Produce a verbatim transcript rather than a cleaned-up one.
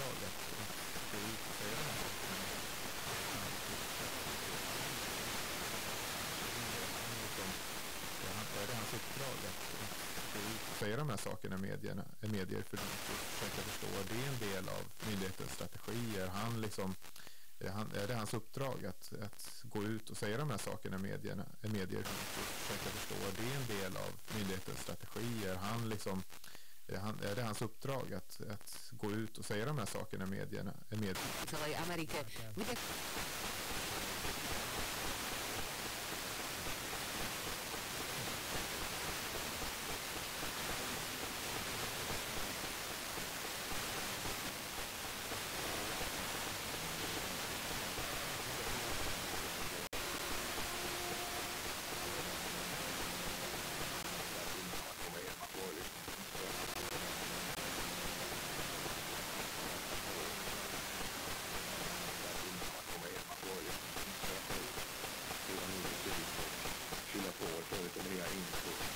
uppdrag att, att gå ut och säga de här sakerna. Är det hans uppdrag att, att gå ut och säga de här sakerna i medierna, medier för att försöka förstå? Det är en del av myndighetens strategier. Han liksom, är, han, är det hans uppdrag att, att gå ut och säga de här sakerna i medierna, medier för att försöka förstå? Det är en del av myndighetens strategier. Han liksom, är, han, är det hans uppdrag att, att gå ut och säga de här sakerna i medierna, medier? Celej Amerike. Fylla på och få lite nya info.